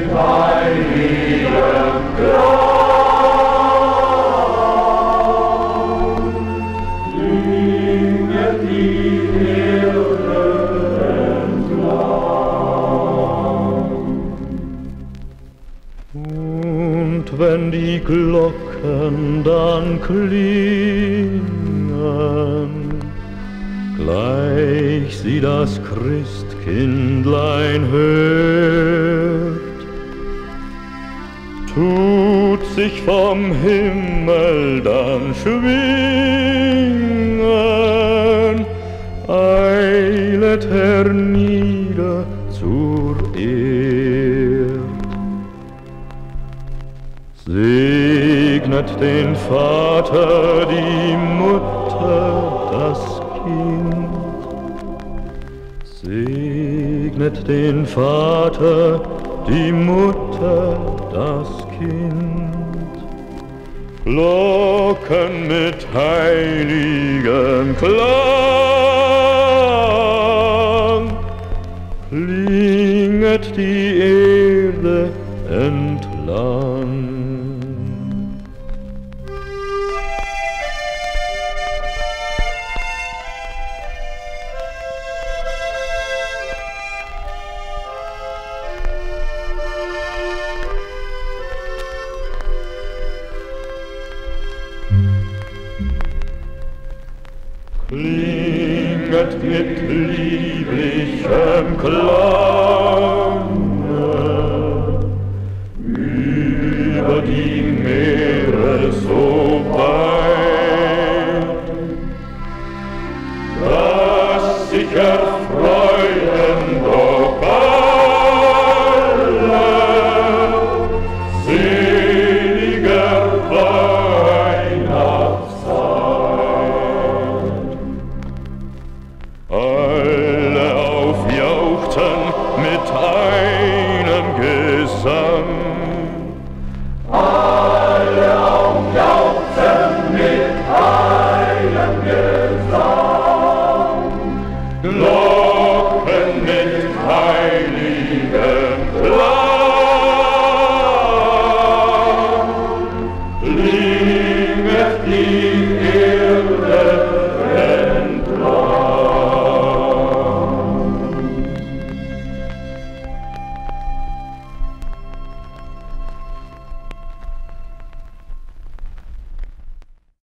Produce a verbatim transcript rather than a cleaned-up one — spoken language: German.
Wenn die Glocken dann klingen, gleich sie das Christkindlein hört, tut sich vom Himmel dann schwingen, eilet hernieder zur Erd. Segnet den Vater, die Mutter, das Kind. Segnet den Vater, die Mutter, das Kind. Glocken mit heiligem Klang, klinget die Erde entlang. Klinget mit lieblichem Klange über die Meer.